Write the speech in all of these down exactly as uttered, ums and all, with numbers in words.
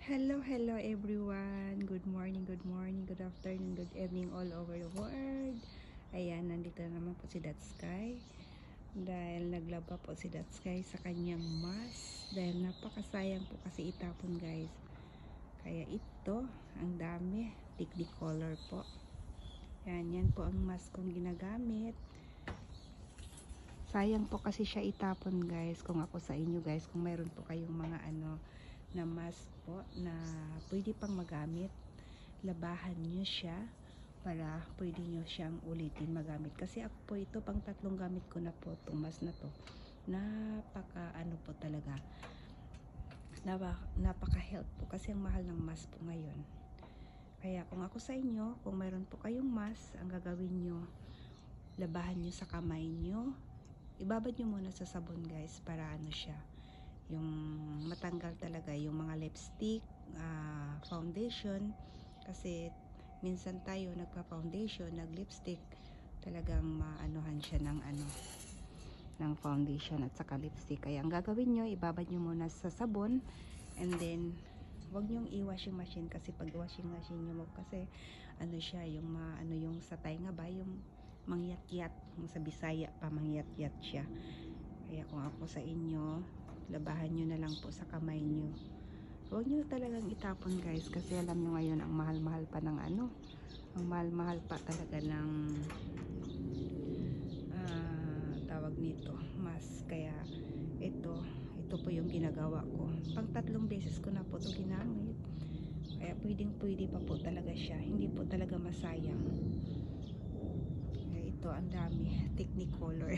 Hello, hello everyone. Good morning, good morning, good afternoon, good evening all over the world. Ayan, nandito na naman po si Thatsky. Dahil naglaba po si Thatsky sa kanyang mask. Dahil napakasayang po kasi itapon, guys. Kaya ito, ang dami. Technicolor po. Yan, yan po ang mask kong ginagamit. Sayang po kasi siya itapon, guys. Kung ako sa inyo, guys, kung mayroon po kayong mga ano na mask po na pwede pang magamit, labahan nyo siya para pwede nyo siyang ulitin magamit. Kasi ako po ito, pang tatlong gamit ko na po itong mask na to. Napaka ano po talaga, napaka, napaka health po kasi ang mahal ng mask po ngayon. Kaya kung ako sa inyo, kung mayroon po kayong mask, ang gagawin nyo, labahan nyo sa kamay nyo, ibabad nyo muna sa sabon, guys, para ano siya, yung matanggal talaga yung mga lipstick, uh, foundation. Kasi minsan tayo nagpa-foundation, nag-lipstick, talagang maanuhan siya ng ano, ng foundation at saka lipstick. Kaya ang gagawin nyo, ibabad nyo muna sa sabon, and then wag nyong i-washing machine, kasi pag washing machine nyo, kasi ano siya, yung ma, ano yung sa tainga ba, yung mangyat-yat, sa Bisaya pa, mangyat-yat siya. Kaya kung ako sa inyo, labahan nyo na lang po sa kamay nyo. Huwag nyo talagang itapon, guys, kasi alam nyo ngayon ang mahal-mahal pa ng ano, ang mahal-mahal pa talaga ng uh, tawag nito, mask. Kaya ito, ito po yung ginagawa ko. Pang tatlong beses ko na po ito ginamit. Kaya pwedeng pwede pa po talaga siya. Hindi po talaga masayang. Kaya ito, ang dami. Technicolor.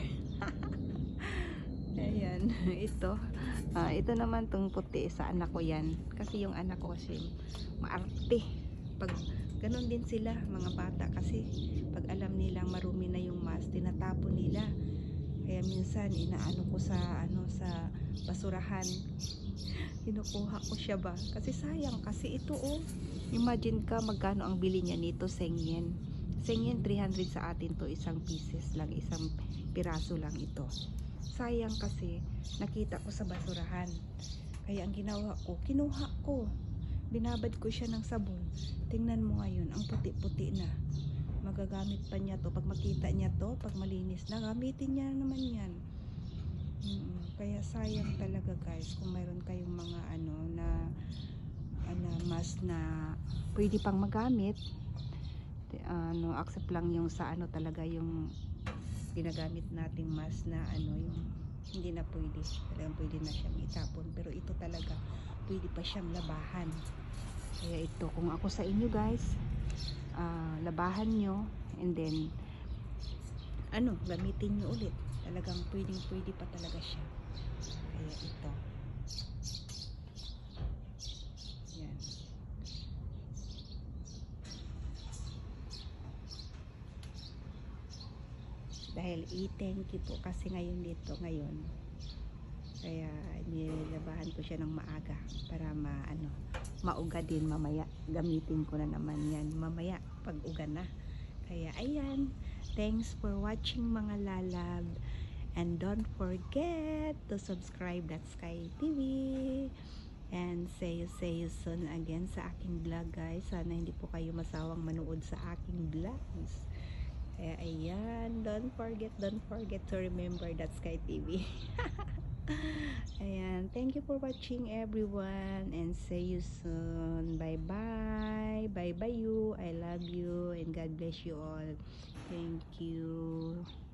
Ayan, ito. Uh, ito naman tong puti sa anak ko yan. Kasi yung anak ko kasi maarte. Pag ganun din sila, mga bata, kasi pag alam nilang marumi na yung mask, tinatapon nila. Kaya minsan inaano ko sa ano sa basurahan. Kinukuha ko siya ba? Kasi sayang, kasi ito oh. Imagine ka magkano ang bili niya nito, sengyen. Sengyen three hundred sa atin to, isang pieces lang, isang piraso lang ito. Sayang kasi nakita ko sa basurahan. Kaya ang ginawa ko, kinuha ko. Binabad ko siya ng sabon. Tingnan mo ngayon, ang puti-puti na. Magagamit pa niya to. Pag makita niya to, pag malinis na, gamitin niya naman yan. Hmm, kaya sayang talaga, guys, kung mayroon kayong mga ano na ano, mask na pwede pang magamit. Ano, accept lang yung sa ano talaga yung ginagamit nating mask na ano, yung hindi na pwede, talagang pwede na siyang itapon. Pero ito talaga pwede pa siyang labahan. Kaya ito, kung ako sa inyo, guys, uh, labahan nyo, and then ano, gamitin nyo ulit. Talagang pwedeng pwede pa talaga siya. Kaya ito, yan. Dahil i-thank you po kasi ngayon dito ngayon, kaya nilabahan ko siya ng maaga para ma, ano, mauga din mamaya. Gamitin ko na naman yan mamaya pag uga na. Kaya ayan, thanks for watching, mga lalab, and don't forget to subscribe Thatsky T V, and say you say you soon again sa aking vlog, guys. Sana hindi po kayo masawang manood sa aking vlogs. Kaya ayan, don't forget, don't forget to remember Thatsky T V. Ayan, thank you for watching, everyone, and see you soon. Bye bye, bye bye you, I love you, and God bless you all. Thank you.